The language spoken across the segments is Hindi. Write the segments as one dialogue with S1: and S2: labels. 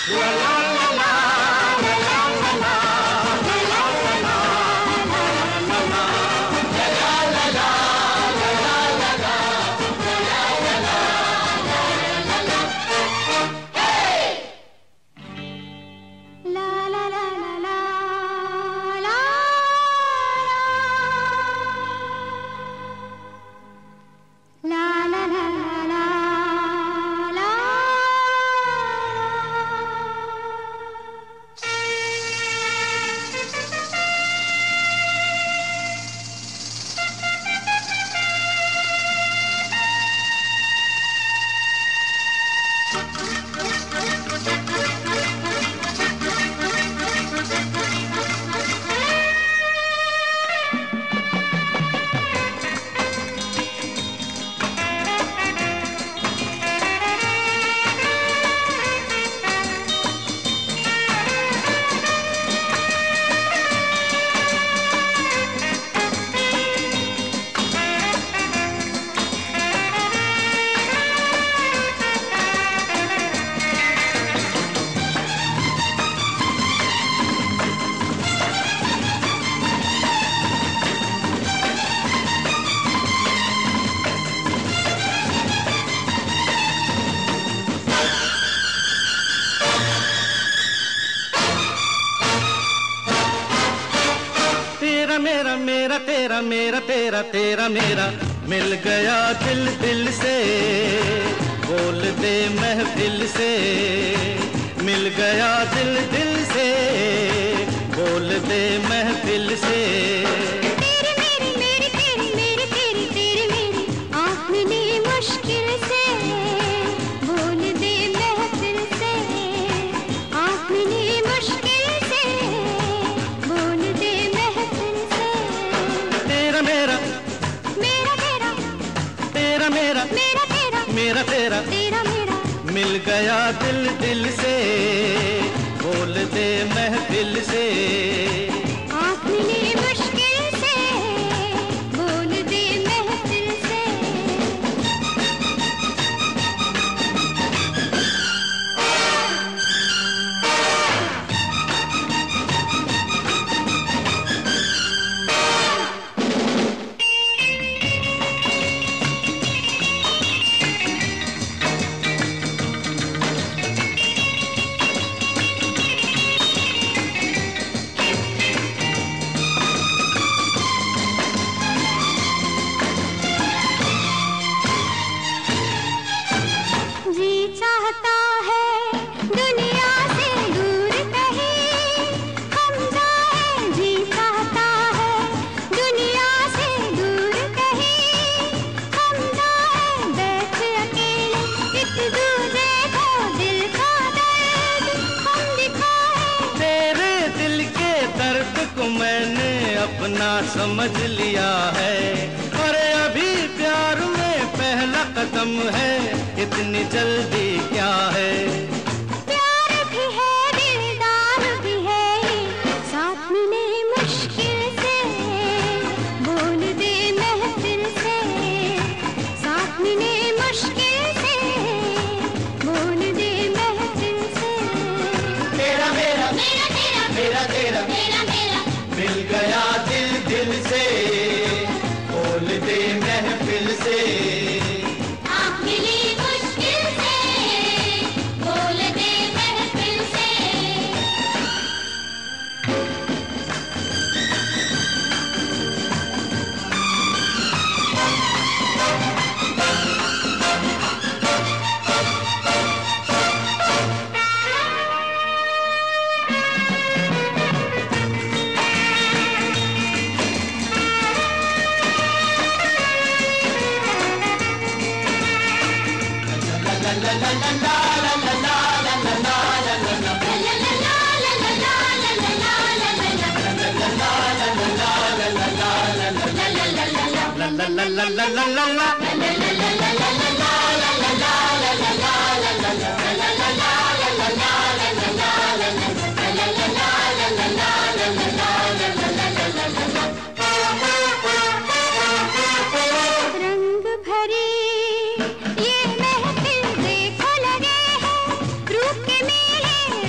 S1: मेरा मेरा तेरा मेरा तेरा तेरा मेरा मिल गया दिल दिल से, बोल दे महफिल से। मिल गया दिल दिल से, बोल दे महफिल से।
S2: तेरी मेरी मेरी तेरी मेरी तेरी तेरी मेरी आँख मिली मुश्किल से, बोल दे महफिल से। आँख मिली मुश्किल से, बोल दे महफिल से।
S1: तेरा मेरा
S2: मेरा तेरा
S1: तेरा मेरा
S2: मेरा तेरा
S1: मेरा तेरा
S2: तेरा मेरा
S1: मिल गया दिल दिल से, बोल दे महफिल से।
S2: आँख मिली मुश्किल से, बोल दे महफिल से। चाहता है दुनिया से दूर कहीं हम जाएं, जी चाहता है दुनिया से दूर कहीं हम जाएं। बैठ अकेले एक दूजे को दिल का दर्द हम दिखाएं।
S1: तेरे दिल के दर्द को मैंने अपना समझ लिया है, और अभी प्यार में पहला कदम है, इतनी जल्दी क्या है।
S2: प्यार भी है दिलदार भी है, साथ मिले मुश्किल से, बोल दे महफिल से। साथ मिले मुश्किल से, बोल दे महफिल से।
S1: तेरा मेरा
S2: मेरा तेरा
S1: मेरा तेरा
S2: मेरा मेरा
S1: मिल गया दिल दिल से, बोल दे महफिल से।
S2: आँख मिली मुश्किल से, बोल दे महफिल से।
S1: La la la la la la.
S2: रंग भरी ये महफिल देखो लगे हैं, रूप के मेले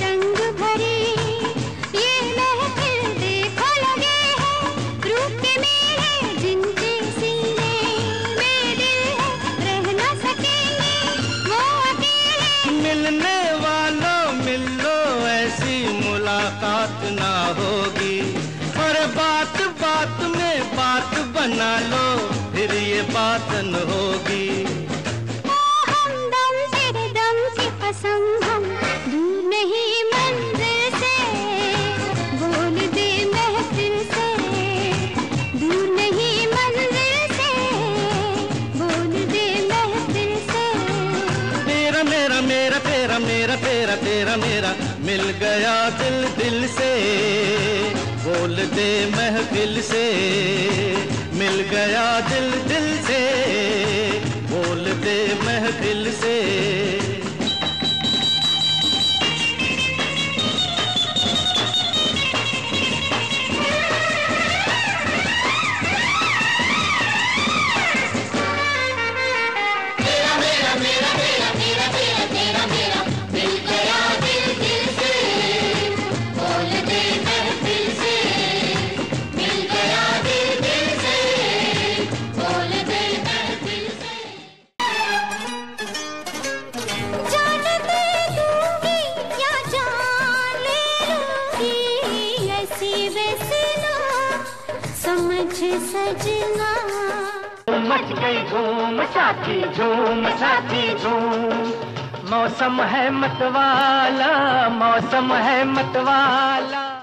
S1: मिलने वालों मिल लो, ऐसी मुलाकात ना होगी। और बात बात में बात बना लो, फिर ये बात न होगी।
S2: ओ हमदम तेरे दम की कसम, हम दूर नहीं मंजिल से, बोल दे महफिल से, दूर नहीं मंजिल से, बोल दे महफिल से।
S1: तेरा मेरा मेरा तेरा मेरा तेरा तेरा मेरा मिल गया दिल दिल से, बोल दे महफिल से। मिल गया दिल दिल से, बोल दे महफिल से।
S2: सजना
S3: मच गई धूम साथी झूम, मौसम है मतवाला, मौसम है मतवाला।